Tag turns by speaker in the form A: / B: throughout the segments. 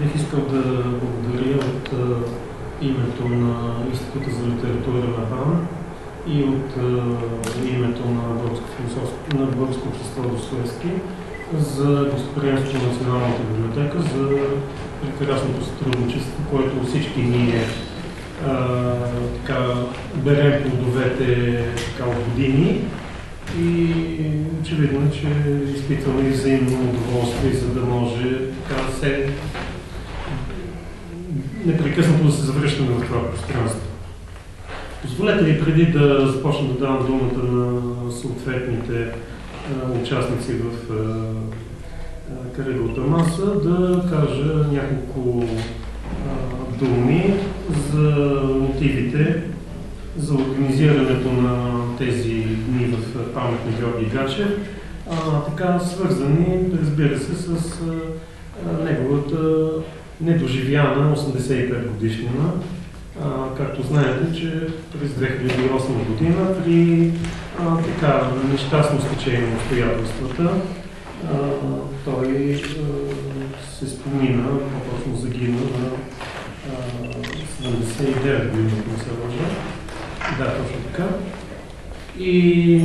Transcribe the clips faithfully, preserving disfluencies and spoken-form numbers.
A: Бих искал да благодаря от името на Института за литература на БАН и от името на Българско общество Достоевски за гостоприемството на Националната библиотека, за прекрасното сътрудничество, което всички ние а, така, берем плодовете така, от години и очевидно, че изпитваме взаимно удоволствие, за да може така се непрекъснато да се завръщаме в това пространство. Позволете ли преди да започна да давам думата на съответните а, участници в а, а, кръглата маса, да кажа няколко а, думи за мотивите за организирането на тези дни в памет на Георги Гачев, а, така свързани, разбира се, с а, неговата недоживяна осемдесет и пет годишнина. А, както знаете, че през две хиляди и осма година при а, така нещастно стечение на обстоятелствата а, той а, се спомина, по-точно загина на седемдесет и девет години, ако не се лъжа. Да, точно така. И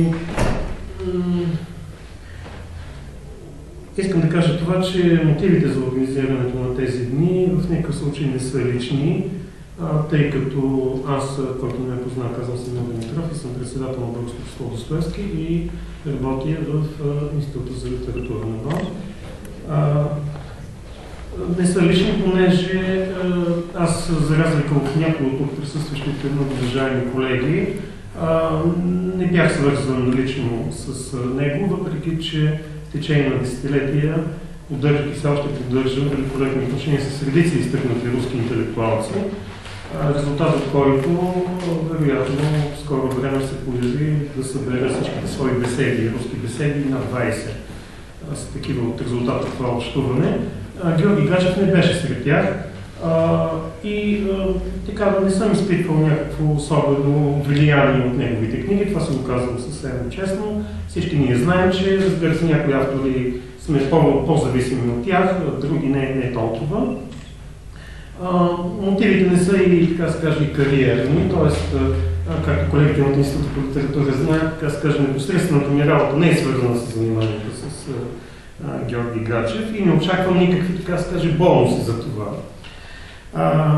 A: искам да кажа това, че мотивите за организирането на тези дни в никакъв случай не са лични, а, тъй като аз, който ме позна, казвам се Емил Димитров и съм председател на Българско общество Достоевски и работя в а, Института за литература на БАН. Не са лични, понеже а, аз, за разлика от някои от присъстващите много уважаеми колеги, а, не бях свързан лично с а, него, въпреки че в течение на десетилетия поддържах и все още поддържам великолепни отношения с редици изтъкнати руски интелектуалци, резултат от който, вероятно, в скоро време се появи да събера всичките свои беседи, руски беседи на двайсет. Са такива от резултата в това общуване. Георги Гачев не беше сред тях а, и а, така да не съм изпитвал някакво особено влияние от неговите книги. Това се го казвам съвсем честно. Всички ние знаем, че, разбира се, някои автори сме по-зависими от тях, други не, не толкова. А, мотивите не са и, така се каже, и кариерни, т.е. както колегите от Института по литература знаят, така се каже, непосредствената ми работа не е свързана с заниманието с а, Георги Гачев и не очаквам никакви, така се каже, бонуси за това. А,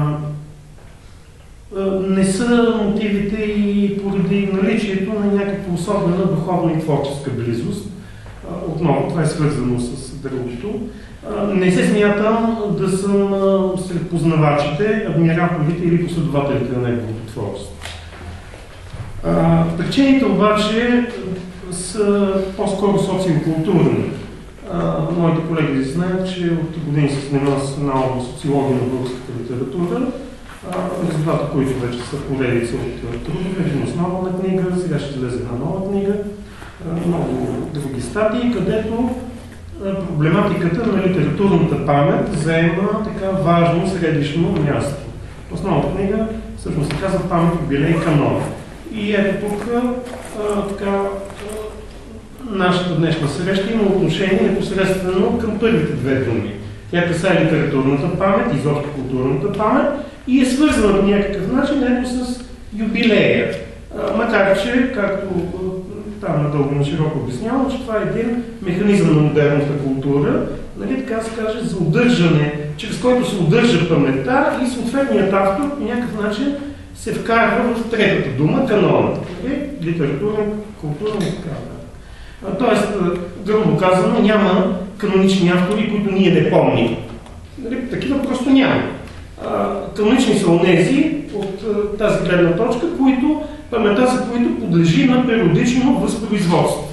A: не са мотивите и поради наличието на някаква особена духовна и творческа близост. А, отново, това е свързано с другото. Не се смятам да съм сред познавачите, адмираторите или последователите на неговото творчество. Причините обаче са по-скоро социокултурни. Моите колеги знаят, че от години се занимавам с една област социология на българската литература, резултата, които вече са поредица от трудове, един основна книга, сега ще излезе една нова книга, много други статии, където проблематиката на литературната памет заема така важно средишно място. Основната книга всъщност се казва "Памет, юбилей, канон". И ето тук а, така, а, нашата днешна среща има отношение непосредствено към първите две думи. Тя касае литературната памет, изобщо културната памет и е свързана по някакъв начин ето с юбилея. А, макар че, както там надълго на широко обяснявам, че това е един механизъм на модерната култура, нали, така се каже, за удържане, чрез който се удържа паметта и съответният автор по някакъв начин се вкарва в третата дума, канона. Нали? Литературен, културен и така. Тоест, грубо казано, няма канонични автори, които ние не помним. Нали? Такива просто няма. А, канонични са онези от а, тази гледна точка, които паметта за които подлежи на периодично възпроизводство.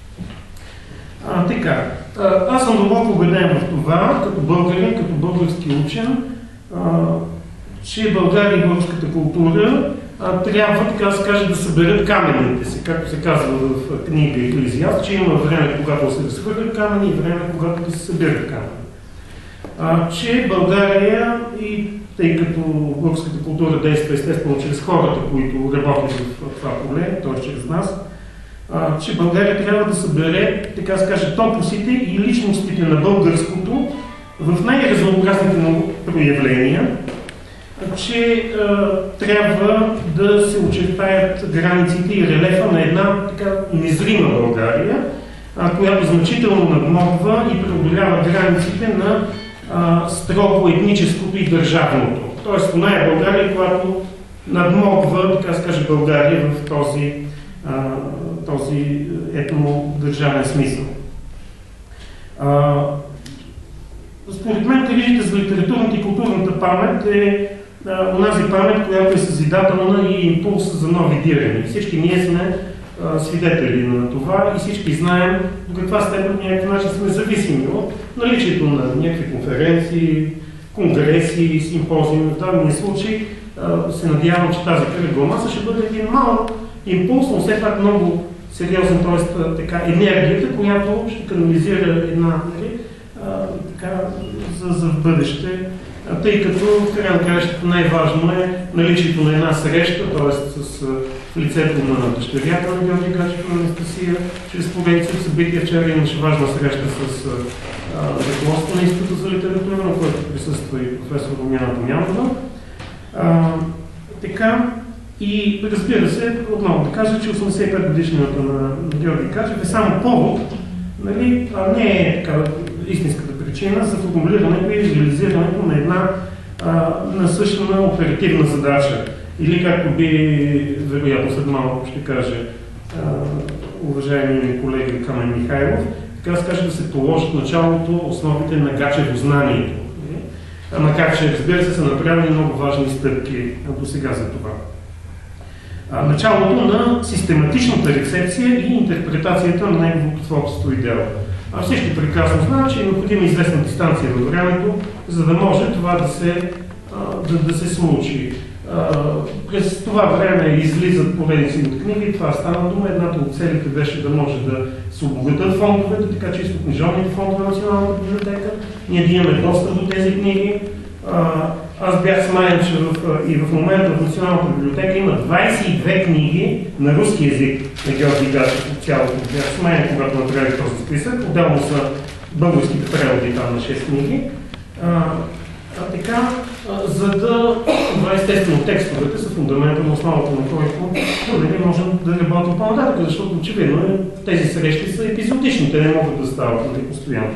A: А, така, а, аз съм дълбоко убеден в това, като българин, като български учен, а, че България и българската култура а, трябва, така да се каже, да съберат камъните си, както се казва в книга Еклезиаст, че има време, когато се разхвърлят камъни и време, когато да се събират камъни. А, че България и тъй като българската култура действа естествено чрез хората, които работят в това поле, т.е. чрез нас, а, че България трябва да събере, така се каже, топосите и личностите на българското в най-разнообразните проявления, че а, трябва да се очертаят границите и релефа на една така незрима България, а, която значително надмогва и преодолява границите на а, строго етническото и държавното. Тоест, това е България, която надмогва, така се каже, България в този, а, този етнодържавен смисъл. А, според мен, виждате, за литературната и културната памет е а, онази памет, която е съзидателна и импулс за нови дирани. Всички ние сме а, свидетели на това и всички знаем до каква степен по някакъв начин сме зависими от наличието на някакви конференции, конгреси, симпозиуми. В дадения случай а, се надявам, че тази кръгла маса ще бъде един малък импулс, но все пак много сериозен, т.е. така енергията, която ще канализира една, нали, а, така, за, за в бъдеще, а, тъй като в края на краищата най-важно е наличието на една среща, т.е. с в лицето на дъщерята на Георги Гачев на Анастасия, чрез поредица събития. Вчера имаше важна среща с ръководството на Института за литература, на който присъства и професор Румяна Домянова. Така, и разбира се, отново да кажа, че осемдесет и пет годишнината на Георги Гачев е само повод, нали, а не е така истинската причина за формулирането и реализирането на една а, насъщна оперативна задача. Или както би, вероятно след малко ще каже а, уважаеми ми колеги Камен Михайлов, така да се каже, да се положат началото, основите на Гачево знанието. Макар че, разбира се, са направени много важни стъпки до сега за това. А, началото на систематичната рецепция и интерпретацията на неговото творчество и дело. А всички прекрасно знаят, че е необходима известна дистанция във времето, за да може това да се, а, да, да се случи. Uh, през това време излизат поредици от книги, това стана дума. Едната от целите беше да може да се обогатят фондовете, така че изто книжовните фондове на Националната библиотека, ние да имаме достъп до тези книги. Uh, аз бях смаян, че в, uh, и в момента в Националната библиотека има двадесет и две книги на руски език на Георги Гачев от цялото. Бях смаян, когато направих този списък. Отделно са българските преводи там на шест книги. Uh, А така, а, за да, това естествено текстовете са фундамента на основата на който да можем да работим по-нататък, защото очевидно тези срещи са епизодични, те не могат да стават нали, постоянно.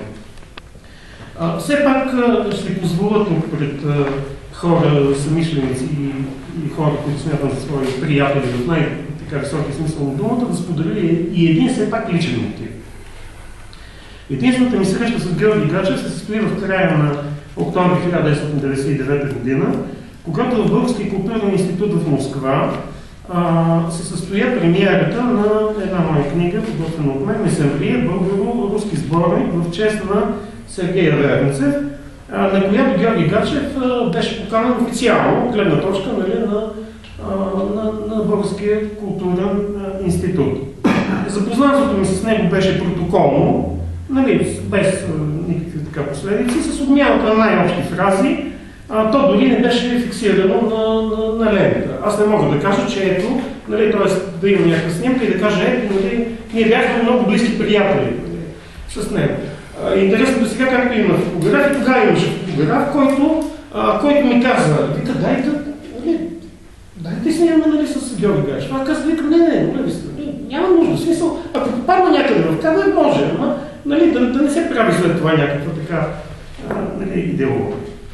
A: А, все пак а, ще позволя тук пред а, хора, самишленици и, и хора, които смятам за свои приятели в най-високи смисъл на думата, да споделя и един все пак личен мотив. Единствената ми среща с Георги Гачев се състои в края на октомври хиляда деветстотин деветдесет и девета година, когато в Българския културен институт в Москва а, се състоя премиерата на една моя книга, подготвена от мен, Месемврия, българо-руски сборник в чест на Сергей Вернцев, а, на която Георги Гачев а, беше поканен официално, гледна точка нали, на, а, на, на Българския културен а, институт. Запознанството ми с него беше протоколно, нали, без а, никакви така последици, с обмяната на най-общи фрази, а, то дори не беше фиксирано на, на, на лента. Аз не мога да кажа, че ето, нали, т.е. да имам някаква снимка и да кажа, ето, нали, ние бяхме много близки приятели нали, с него. А, интересно до сега, както има фотограф, и тогава имаше фотограф, който, а, който ми каза, вика, дайте, нали, дайте снимаме нали, с Георги Гачев. А каза, вика, не, не, нали, няма нужда, смисъл, ако попадна някъде в кадър, може, ама, нали, да, да не се прави след това някаква така а, нали, идеология.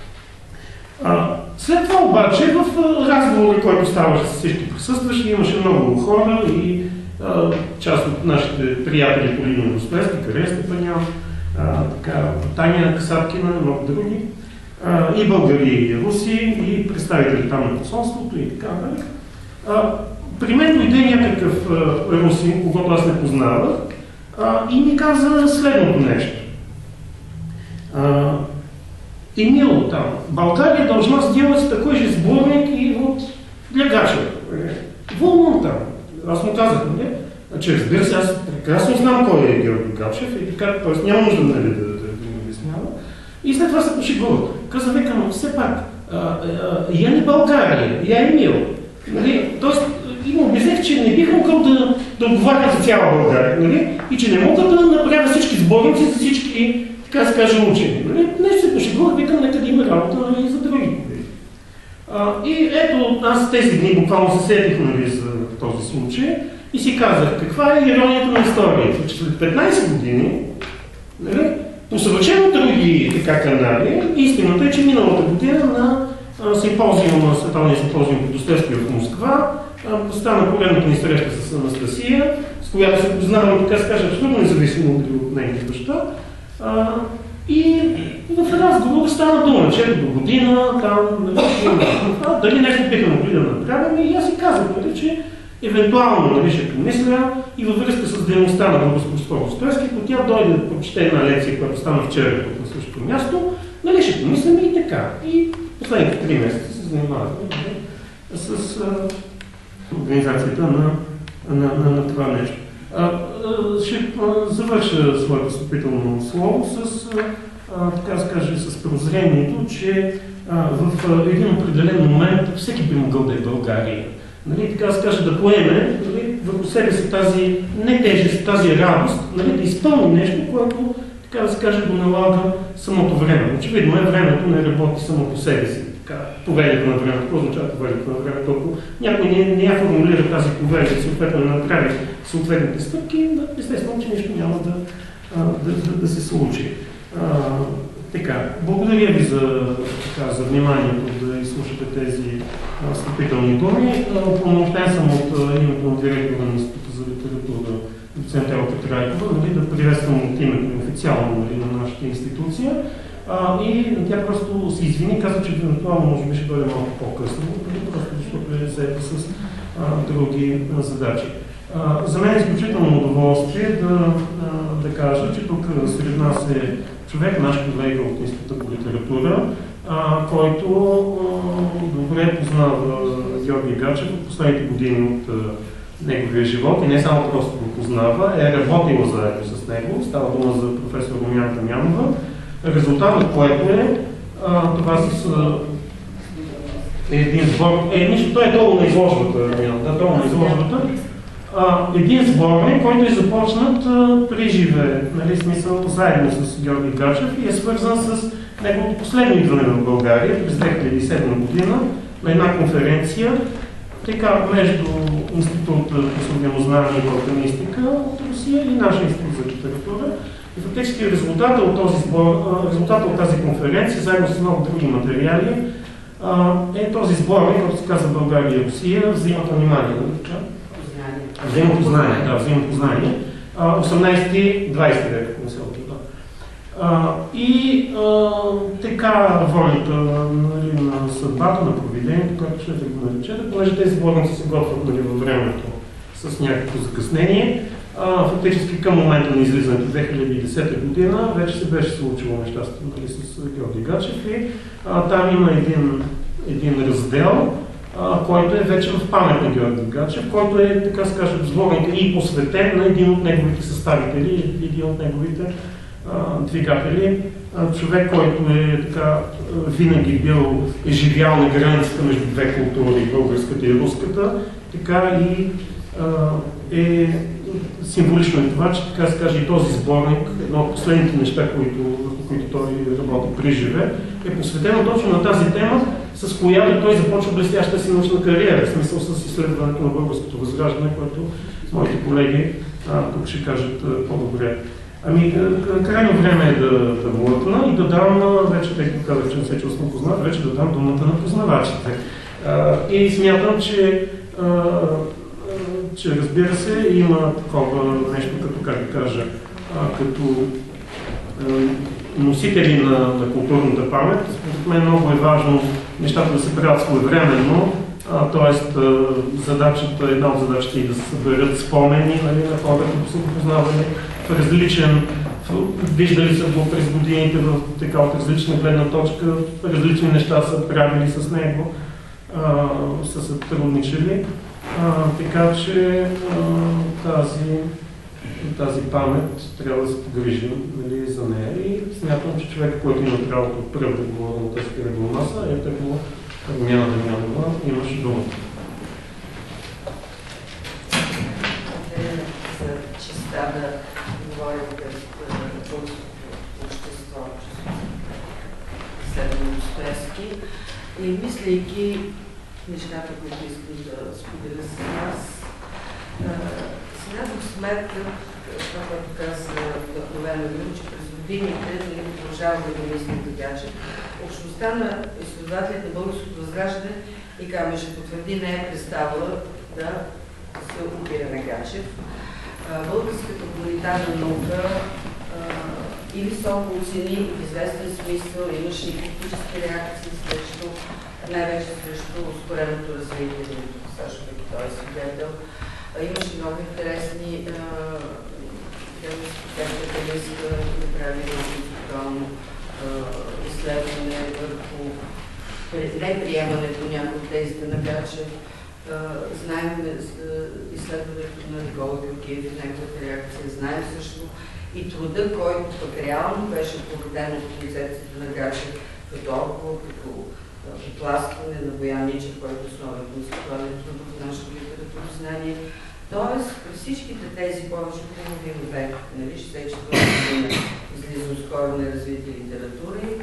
A: А, след това обаче в разговора, който ставаше с всички присъстващи, имаше много хора и а, част от нашите приятели по линия Московски, Карен Степанян, така, Таня Касаткина, много други, а, и българи, и руси, и представители там на посолството и така нататък. При мен дойде някакъв а, русин, когато аз не познавах, а, и ми каза следното нещо. А, Емил там, България должна сделать такой же сборник и вот для Гачева. Вон там. Аз му казах, не? Значи, разбира се, аз прекрасно знам кой е Георги Гачев и така, т.е. няма нужда нали, да, да, да ми обяснява. И след това се пошегува. Каза, века, но все пак, а, а, я не България, я Емил. Нали? Тоест, и му обясних, че не бих могъл да, да отговаря за цяла България, нали? И че не мога да направя всички сборници за всички, така да се каже, учени. Нали? Нещо се пошегувах, викам, нека да има работа нали, за А, и ето, аз тези дни буквално се сетих, нали, за този случай и си казах, каква е иронията на историята, че след петнайсет години, нали, по съвършено други така канали, истината е, че миналата година на симпозиум, на Световния симпозиум по Достоевски в Москва, стана поредната ни среща с Анастасия, с която се познавам, така се каже, абсолютно независимо от нейния баща. И в разговор стана дума, че до година там, нали, дали нещо биха могли да направим, и аз си казах, нали, че евентуално, нали, ще помисля и във връзка с дейността на Българско Достоевски, ако тя дойде да прочете една лекция, която стана вчера тук на същото място, нали, ще помислим и така. И последните три месеца се занимавахме, нали, с а, организацията на, на, на, на това нещо. А, а, ще а, завърша своето встъпително слово с, а, така да кажа, с прозрението, че а, в а, един определен момент всеки би могъл да е България. Нали, така да се каже, да поеме, нали, върху себе си тази не тежест, тази радост, нали, да изпълни нещо, което, така да се каже, го налага самото време. Очевидно е, времето не работи само по себе си. Повелието на времето. Какво означава повелието на времето? Ако някой не, не я формулира тази повелието, съответно да направи съответните стъпки, естествено, че нищо няма да, да, да, да се случи. А, така, благодаря ви за, така, за вниманието да изслушате тези встъпителни думи. Упълномощен съм от името на директора на Института за литература, доцент Елка Трайкова, нали, да приветствам от името официално, нали, на нашата институция. А, и тя просто се извини, каза, че евентуално може би ще дойде малко по-късно, просто защото е заета с а, други а, задачи. А, за мен е изключително удоволствие да, а, да кажа, че тук сред нас е човек, наш колега от Института по литература, а, който а, добре познава Георги Гачев от последните години от а, неговия живот и не само просто го познава, е работила заедно с него. Става дума за професор Румяна Дамянова. Резултатът, което е, а, това с а, един сбор, е, нищо, той е долу на изложбата, да, долу на изложбата, а, един сборник, който е започнат а, при живе, нали, смисъл, заедно с Георги Гачев и е свързан с неговото последно идване в България през две хиляди и седма година на една конференция, така, между Института по съвременнознание и балканистика от Русия и нашия институт за литература. И фактически резултата от, този сбор, резултата от тази конференция, заедно с много други материали, е този сборник, който се казва България и Русия, взаимното внимание. Взаимното знание, да, взаимното знание. осемнайсети двайсети век, ако не се отлива. И а, така волята, нали, на съдбата, на провидението, както ще да го наречете, понеже тези сборници се готвят, нали, във времето с някакво закъснение. А, фактически към момента на излизането две хиляди и десета година вече се беше случило нещастие, нали, с Георги Гачев и а, там има един, един раздел, а, който е вече в памет на Георги Гачев, който е, така се каже, сборник и посветен на един от неговите съставители, един от неговите а, двигатели. А, човек, който е така винаги бил живял на границата между две култури, българската и руската, така и а, е символично е това, че така се каже и този сборник, едно от последните неща, които, върху които той работи при живе, е посветено точно на тази тема, с която той започва блестящата си научна кариера, в смисъл с изследването на българското възраждане, което моите колеги а, тук ще кажат а, по-добре. Ами, крайно време е да, да млъкна и да дам, вече тъй като казах, че не се чувствам познат, вече да дам думата на познавачите. А, и смятам, че а, че разбира се, има такова нещо, като, как да кажа, а, като а, носители на, на културната памет. Според мен много е важно нещата да се правят своевременно, т.е. задачата, една от задачите е да се съберат спомени, нали, на хора, които са го познавали в различен, виждали са го през годините в така от различна гледна точка, различни неща са правили с него, а, са се трудничали. А, така че а, тази, тази памет трябва да се погрижим, нали, за нея и смятам, че човек, който има правото пръв да говори на тази кръгла маса, е такова Румяна Дамянова, имаше думата.
B: За честа да говоря пред българското общество, следвано Достоевски. И мислейки нещата, които искам да споделя с вас, си дадох сметка, това, което каза вдъхновено Любо, че през годините, нали, продължаваме да мислим така, че общността на изследователите на българското възраждане и Камен ще потвърди, не е представила да се опира на Гачев. Българската хуманитарна наука и високо оцени в известен смисъл, имаше и критически реакции срещу, най-вече срещу ускореното развитие, също като той е свидетел. Имаше много интересни капиталистка, направили интелектуално изследване върху неприемането някои от тезите на Гачев. Знаем изследването на Никола Георгиев и неговата реакция. Знаем също и труда, който пък реално беше породен от концепцията на Гачев като отговор, като отласкване на Бояничев, който е основен концептуален труд в нашето литературно знание. Тоест, при всичките тези повече половин век, нали, шестдесет и четвърта година излиза ускорена развитие литература и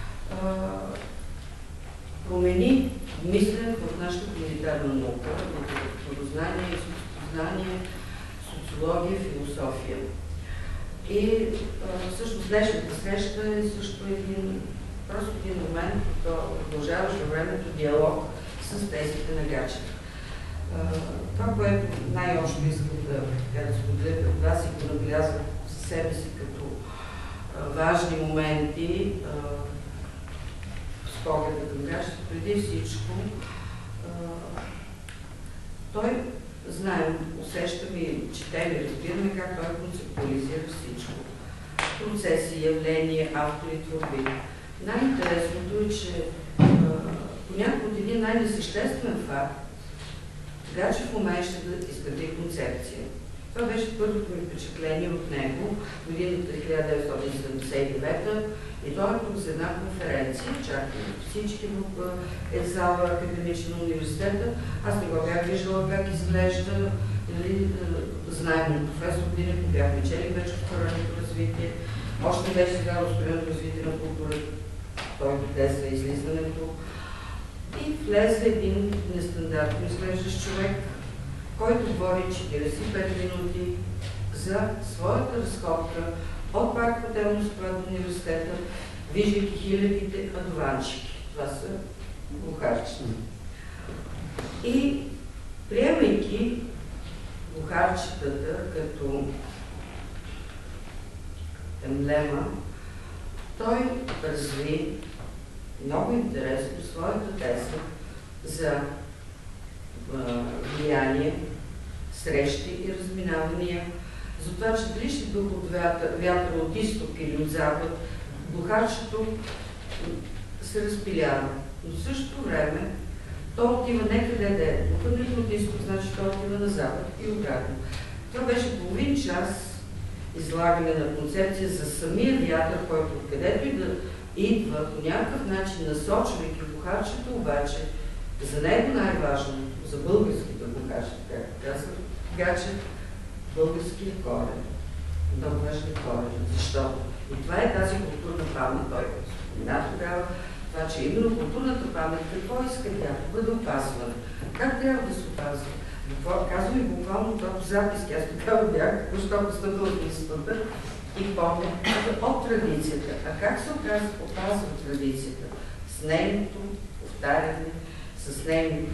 B: промени мислене в нашата хуманитарна наука, литературознание, изкуствознание, социология, философия. И а, всъщност днешната среща е също един, просто един момент, като продължаваш във времето диалог с тезите на Гачев. А, това, което най-общо искам да, да споделя пред вас и го набелязвам със себе си като а, важни моменти, а, погледа към Гачев, преди всичко, а, той, знаем, усещаме и четем и разбираме как той концептуализира всичко. Процеси, явления, автори, творби. Най-интересното е, че а, понякога от един най-несъществен факт, Гачев умееше да изгради концепция. Това беше първото ми впечатление от него, годината хиляда деветстотин седемдесет и девета, и той е тук за една конференция, чакаме всички в е зала академична университета. Аз не го бях виждала как изглежда, нали, знаем от професор Динев, бяхме чели вече ускореното развитие. Още не беше сега ускореното развитие на културата, той теза излизането. И влезе един нестандартно изглеждащ човек, който говори четиридесет и пет минути за своята разходка от парк хотел до университета, виждайки хилядите адованчики. Това са бухарчета. И приемайки бухарчетата като емблема, той разви много интересно своята теза за влияние, срещи и разминавания, за това, че дали ще дух от вятъра от изток или от запад, бухарчето се разпилява. Но в същото време то отива некъде да е. Докъде от изток, значи то отива на запад и обратно. Това беше половин час излагане на концепция за самия вятър, който откъдето и да идва по някакъв начин, насочвайки бухарчето, обаче за него най-важно, за българските бухарчета, както казва Гачев, българския корен. Много важен корен. Защо? И това е тази културна памет, той спомена тогава, това, че именно културната памет, какво иска тя? Да бъде опазвана. Как трябва да се опазва? Казвам и буквално това по записки. Аз тогава бях, току-що постъпила в института и помня от традицията. А как се опазва традицията? С нейното повтаряне, с нейното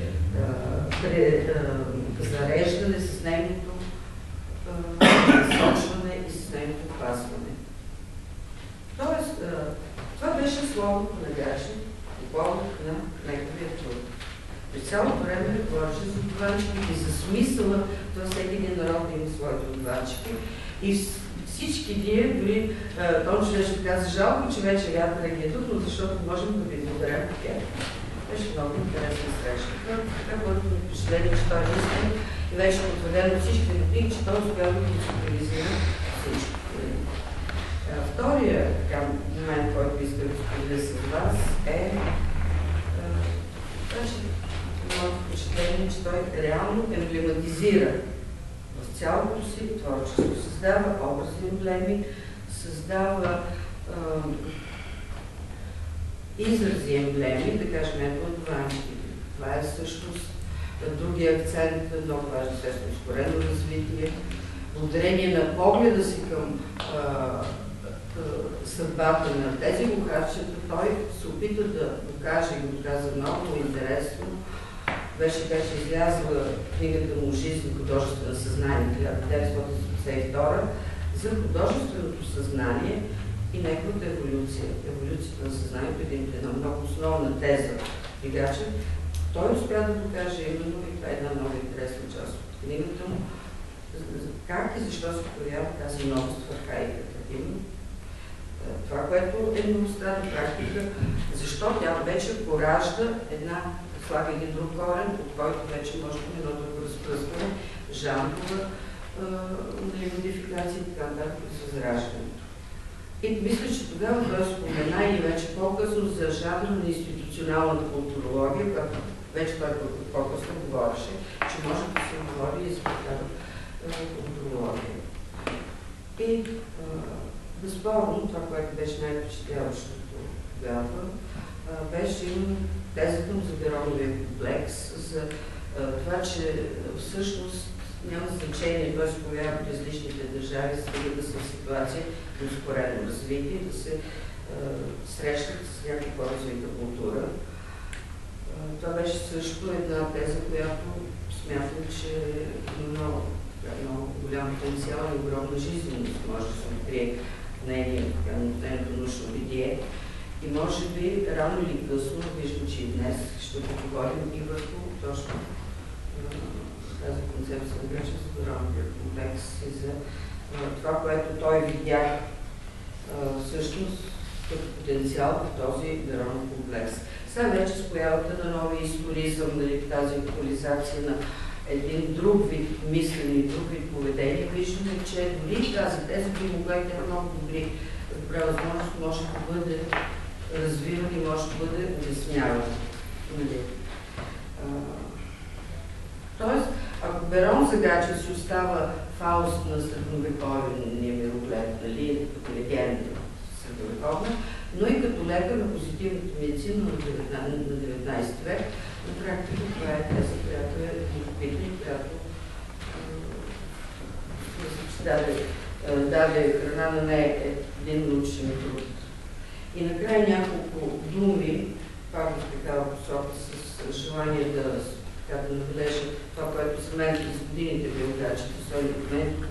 B: зареждане, с нейното насочване и с нейното опазване. Тоест, това беше словото на Гачев по повод на неговия труд. При цялото време не говореше за отвачки и за смисъла, това всеки един народ има своите отвачки. И всички ние, дори Тончо нещо каза, жалко, че вече вятъра ги е тук, но защото можем да ви благодарим по тях. Беше много интересна среща. Така първото ми впечатление, че той наистина и беше потвърдено от всички години, че той успява да концептуализира всички. Втория момент, който искам да споделя с вас е моето впечатление, че той реално емблематизира в цялото си творчество. Създава образни емблеми, създава изрази, емблеми, да кажем, ето адванти. Това е всъщност другия акцент, много важно, естествено, ускорено развитие, ударение на погледа си към а, а, съдбата на тези бухарчета, той се опита да докаже и го доказа много интересно. Беше, беше излязла книгата му "Жизнь и художествено съзнание" хиляда деветстотин седемдесет и втора за художественото съзнание и неговата еволюция. Еволюцията на съзнанието е една много основна теза. Пригачев. Той успя да докаже именно, и това е една много интересна част от книгата му, как и защо се появява тази новост в архаиката. Именно това, което е многостранна практика, защо тя вече поражда една, слага един друг корен, от който вече може да едно друго разпръскване, жанрова модификация и така нататък с възраждането. И мисля, че тогава той спомена и вече по-късно за жанра на институционалната културология, която вече той по-късно говореше, че може да се говори и за такава културология. И безспорно, това, което беше най-впечатляващото тогава, беше именно тезата му за Бероновия комплекс, за това, че всъщност няма значение, той се появява в различните държави, стига да са в ситуация на ускорено развитие, да се срещат с някаква по-развита култура. Това беше също една теза, която смятам, че има много, много голям потенциал и огромна жизненост, може да се открие нейното научно видие. И може би рано или късно, виждам, че и днес ще поговорим и върху точно тази концепция на Гречка за Бероновия комплекс и за това, което той видя всъщност като потенциал в този Беронов комплекс. Сега вече с появата на нови историзъм, нали, тази актуализация на един друг вид мислене и друг вид поведение, виждаме, че дори тази теза би могла и тя много добри, добра възможност може да бъде развивана и може да бъде обяснявана. Нали. Тоест, ако Берон Загачев си остава Фауст на средновековния мироглед, нали, като легенда средновековна, но и като лекар на позитивната медицина на деветнайсети век, на практика това е теза, която е любопитна, която даде, даде храна на нея един научен труд. И накрая няколко думи, пак в такава посока, с желание да, така, да набележа това, което за мен през годините биографията, той документ,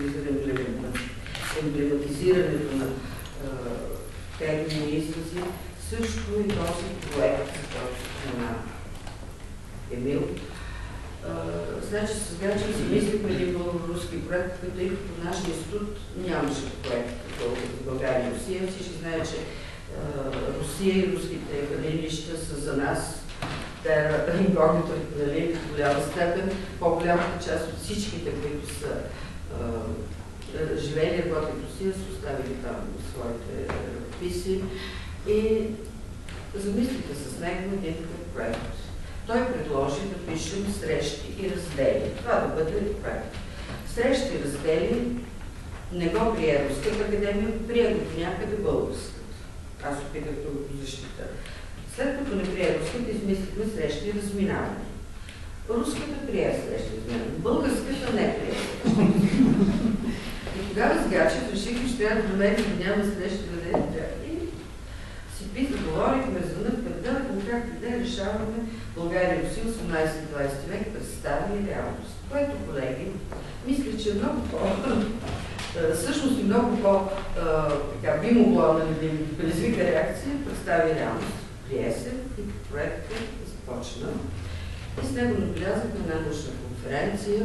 B: емблематизирането на термини и изрази, също и този проект, който спомена Емил. Значи сега, че си мислихме един българо-руски проект, тъй като нашия институт нямаше проект в България и Русия. Всички знаят, че Русия и руските хранилища са за нас тера инкогнито, нали, в голяма степен. По-голямата част от всичките, които са живели и работят в Русия, са оставили там своите ръкописи и замислите с него един такъв проект. Той предложи да пишем срещи и раздели. Това да бъде проект. Срещи и раздели не го прие Руската академия, прие го някъде българската. Аз опитах да го защита. След като не прие Руската, измислихме срещи и разминаване. Руската прие срещи и разминаване. Българската не прие. И тогава с Гачев решихме, че трябва да намерим да няма срещи и раздели. Си пита, говорихме за нъв предел, как къде решаваме България и Русия осемнайсети-двайсети век представи реалност. Което, колеги, мисля, че е много по... всъщност и много по... би могло да предизвика реакция, представи реалност. Прие се и проектът започна. И с него набелязахме една научна конференция,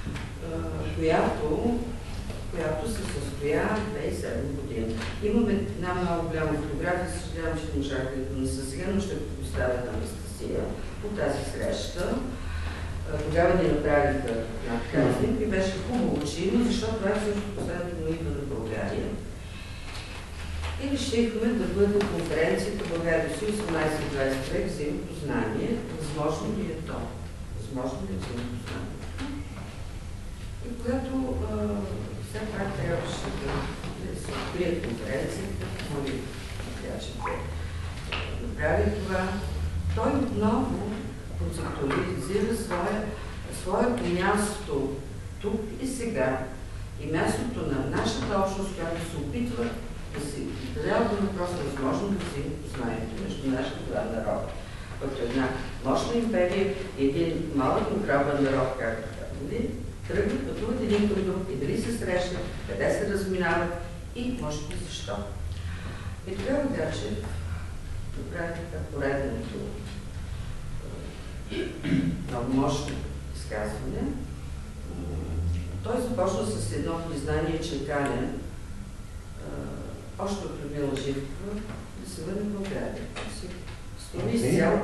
B: която която се състоя две хиляди и седма година. Имаме една много голяма фотография, съжалявам, че не можах да я донеса сега, но ще го поставя на Анастасия по тази среща. Тогава ни направиха една такава снимка и беше хубаво учимо, защото това е също последното му идва на България. И решихме да бъде конференцията България Русия осемнайсети-двайсети век взаимното знание. Възможно ли е то? Възможно ли е взаимното знание? И когато все пак трябваше да се открие конференцията, моли приятелите да прави това, той отново концептуализира своя, своето място тук и сега и мястото на нашата общност, която се опитва да се задава до въпрос, възможно да си познаете между нашите два народа. Като една мощна империя и един малък ограбен народ, както казваме, тръгват, пътуват един към друг и дали се срещат, къде се разминават и може би защо. И тогава Гачев направи така поредното много мощно изказване. Той започна с едно признание, че канен още от Людмила Живкова да се върне в България. Стои изцяло.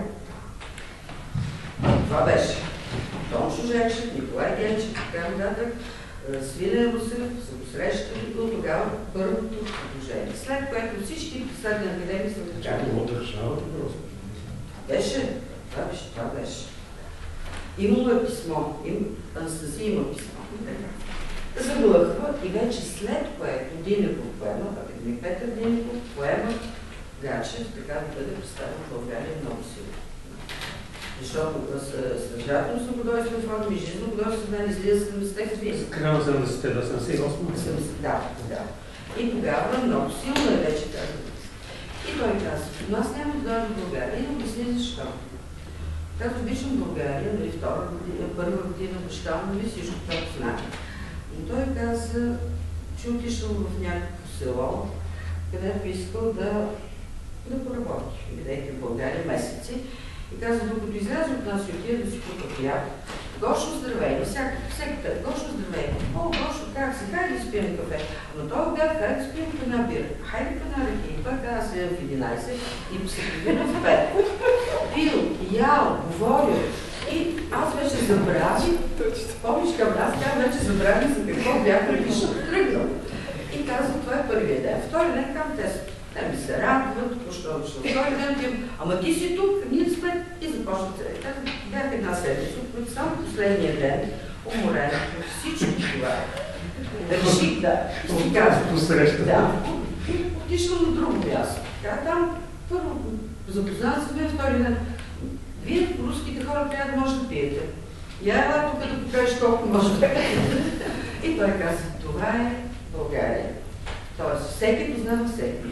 B: Това беше. Томшо Жечев, Николай Генчев, така нататък, Свилен Русев, се посрещали и от тогава първото предложение. След което всички писатели на академии са отказали.
A: Това държавата просто.
B: Беше, това беше, това беше. Имало е писмо, им, Анастасия има писмо. Заглъхва и вече след което Динеков поема, академик Петър Динеков поема Гачев, така да бъде представен в България много силно. Защото съдържателно свободойствен фонд и жизненно художествено съзнание излиза седемдесетте години.
A: Края на седемдесетте, да, седемдесет и осма.
B: Да, да. И тогава много силно е вече тази. И той каза, но аз няма да дойда в България и да обясни защо. Като обичам България, нали, втора година, първа година, баща му, нали, всичко това знае. И той каза, че отишъл в някакво село, където искал да, да поработи. Бидейки в България месеци. И каза, докато изляза от нас и отида да си купа хляб, Гошо, здравей, всеки път, Гошо, здравей, о, Гошо, как си, хайде да спием кафе. Ама той обяд, хайде да спием по една бира, хайде по една ръки. И той каза, аз в единайсет и се прибира в пет. Пил, ял, говорил. И аз вече забравих, помниш към нас, тя вече забравих за какво бях предишно тръгнал. И казва, това е първият ден. Втори ден там те са. Те ми се радват, току-що дошъл. Втори ден им, ама ти си тук, ние сме и започнат. Бях една седмица, от само последния ден, уморен от всичко това. Реших да. И си казвам, да, отишвам на друго място. Там първо запознат се, втори ден. Вие, руските хора, трябва да може да пиете. Я ела тук да покажеш колко може да пиете. И той каза, това е България. Тоест, всеки познава всеки.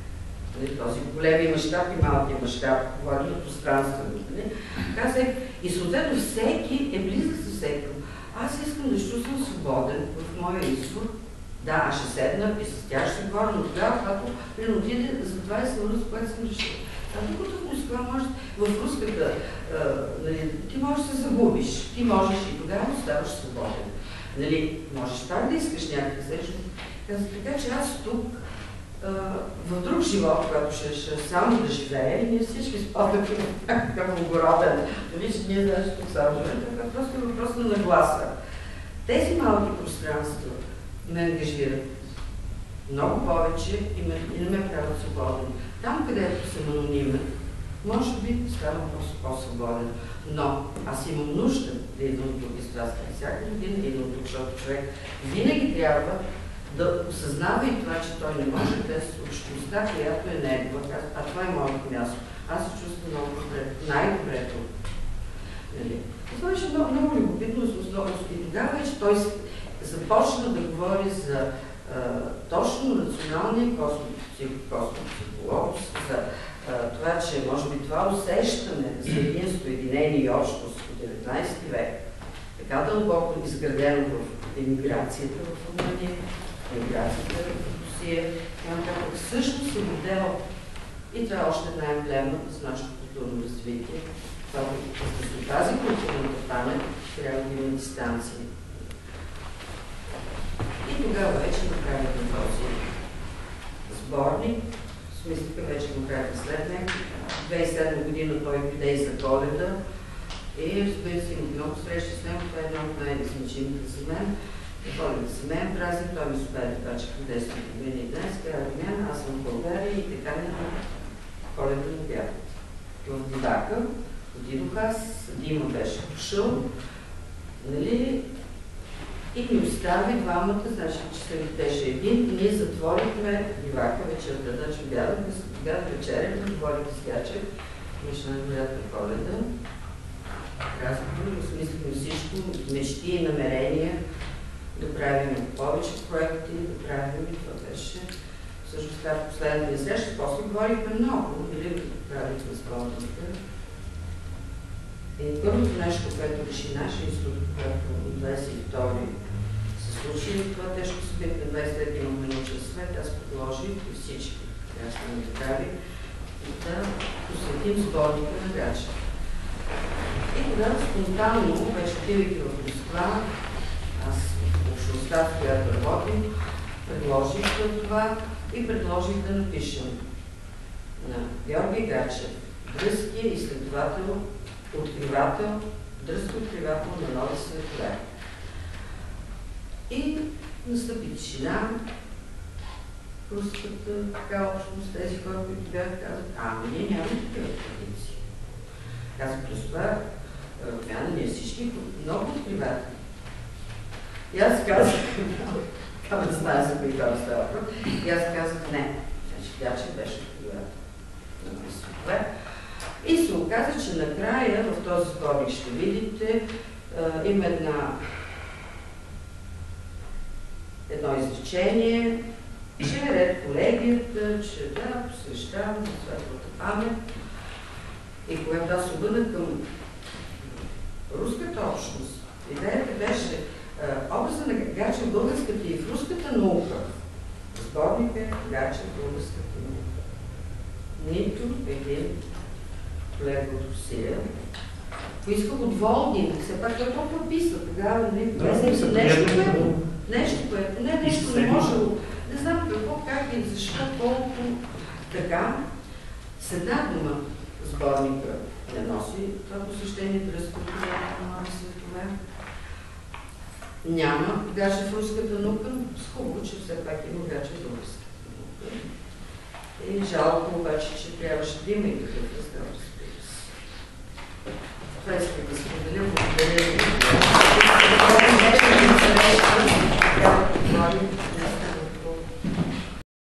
B: Този големия мащаб и малкия мащаб, говори на пространството. Казах, и съответно всеки е близък със всеки. Аз искам да чувствам свободен в моя избор. Да, аз ще седна и с тях ще говоря, но тогава, когато принудиде за двайсет минути, с което съм решил. А докато в Москва може, в руската, а, нали, ти можеш да се загубиш, ти можеш и тогава оставаш свободен. Нали, можеш пак да искаш някакви срещи. Така че аз тук, а, в друг живот, когато ще, ще само да живея, и ние всички спадаме към огороден. Нали, че ние знаеш тук само живеем. Това е просто въпрос на нагласа. Тези малки пространства ме ангажират много повече и, ме, и не ме правят свободен. Там, където съм анонимен, може би ставам просто по-свободен. Но аз имам нужда да идвам тук и с това. Всяка година идвам тук, защото човек винаги трябва да осъзнава и това, че той не може без общността, която е негова. А това е моето място. Аз се чувствам много добре, най-добре тук. Това беше много, много любопитно. И тогава вече той започна да говори за Uh, точно националния космопсихолог, за uh, това, че може би това усещане за единство, единение и общност от деветнайсети век, така дълбоко изградено в емиграцията в Румъния, емиграцията в Русия, така също се модел. И това е още една емблема за нашето културно развитие. Това, тази културната памет трябва да има дистанция. И тогава вече направихме този сборник, в смисъка вече го правихме след него. В две хиляди и седма година той дойде и за Коледа и разбира се, имах много срещи с него, това е едно от най-значимите за мен. Коледа за мен празник, той ми се обади това, че по десет години днес, каза Румяна, аз съм в България и така не Коледа на обяд. В Будака отидох аз, Дима беше дошъл, нали, И ни остави двамата, значи, че се летеше един, ние затворихме бивака вечерта, значи бядахме, бяд вечеряхме, говорихме с Гачев, мечна вероятна Коледа. Разговор, осмислихме всичко, мечти и намерения, да правим повече проекти, да правим, това беше всъщност тази последната среща, после говорихме много, или правихме спомните. И първото нещо, което реши нашия институт, което от двадесет и втори се случи, това тежко събитие на двадесет лет имахме научен съвет, аз предложих и всички, така сме направи, да посветим сборника на Гачев. И тогава спонтанно, вече отивайки в Москва, аз в общността, в която работим, предложих това и предложих да напишем на Георги Гачев, дръзкия изследовател, откривател, дръзки откривател на нови светове. И настъпи тишина. Руската така общност, тези хора, които бяха казали, ами ние нямаме такива традиции. Казах, плюс това, Бяна, ние всички много откриватели. И аз казах, това да знае за кои хора става въпрос, и аз казах, не, значи Гачев беше откривател на нови светове. И се оказа, че накрая в този сборник ще видите, има една, едно изречение, че е ред колегията, че да, посвещавам на светлата памет. И когато аз се обърнах към руската общност, идеята беше образа на Гачев в българската и в руската наука. Сборник е Гачев в българската наука. Нито един колега от Русия поисках от Волгин, все пак той толкова писва тогава, не, нещо, което, нещо, което, не, нещо не може, не знам какво, как и защо, колко, така, с една дума сборника не носи това посещение през културата на нови светове. Няма Гачев в руската наука, но с хубаво, че все пак има Гачев в българската наука. И жалко обаче, че трябваше да има и такъв разговор. Това искам да споделя. Благодаря ви.